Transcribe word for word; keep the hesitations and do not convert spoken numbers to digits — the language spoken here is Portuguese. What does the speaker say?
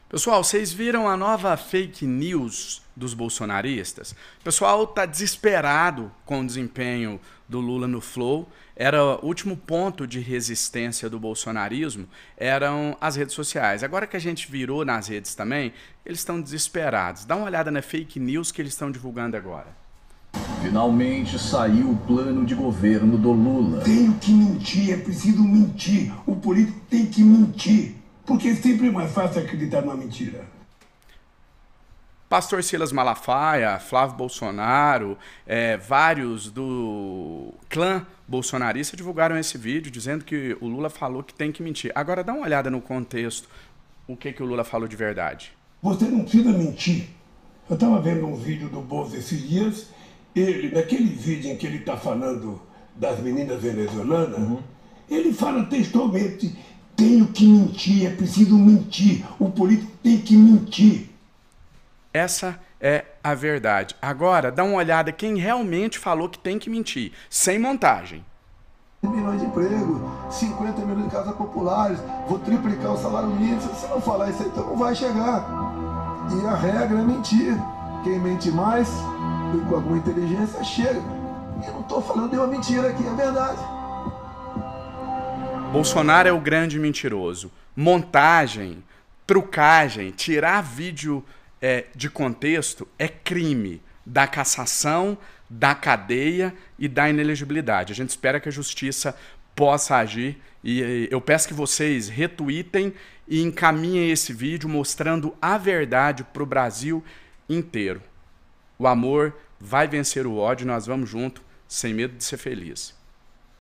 Pessoal, vocês viram a nova fake news dos bolsonaristas? O pessoal tá desesperado com o desempenho do Lula no Flow. Era o último ponto de resistência do bolsonarismo, eram as redes sociais. Agora que a gente virou nas redes também, eles estão desesperados. Dá uma olhada na fake news que eles estão divulgando agora. Finalmente saiu o plano de governo do Lula. Tenho que mentir, é preciso mentir. O político tem que mentir. Porque sempre é mais fácil acreditar numa mentira. Pastor Silas Malafaia, Flávio Bolsonaro, é, vários do clã bolsonarista divulgaram esse vídeo dizendo que o Lula falou que tem que mentir. Agora dá uma olhada no contexto, o que, que o Lula falou de verdade. Você não precisa mentir. Eu estava vendo um vídeo do Bozo esses dias, ele, naquele vídeo em que ele está falando das meninas venezuelanas, uhum. Ele fala textualmente: tenho que mentir, é preciso mentir, o político tem que mentir. Essa é a verdade. Agora, dá uma olhada quem realmente falou que tem que mentir, sem montagem. Milhões de empregos, cinquenta milhões de casas populares, vou triplicar o salário mínimo. Se não falar isso aí, então não vai chegar. E a regra é mentir. Quem mente mais, e com alguma inteligência, chega. E eu não estou falando de uma mentira aqui, é verdade. Bolsonaro é o grande mentiroso. Montagem, trucagem, tirar vídeo é, de contexto é crime da cassação, da cadeia e da inelegibilidade. A gente espera que a justiça possa agir e eu peço que vocês retweetem e encaminhem esse vídeo mostrando a verdade para o Brasil inteiro. O amor vai vencer o ódio, nós vamos junto, sem medo de ser feliz.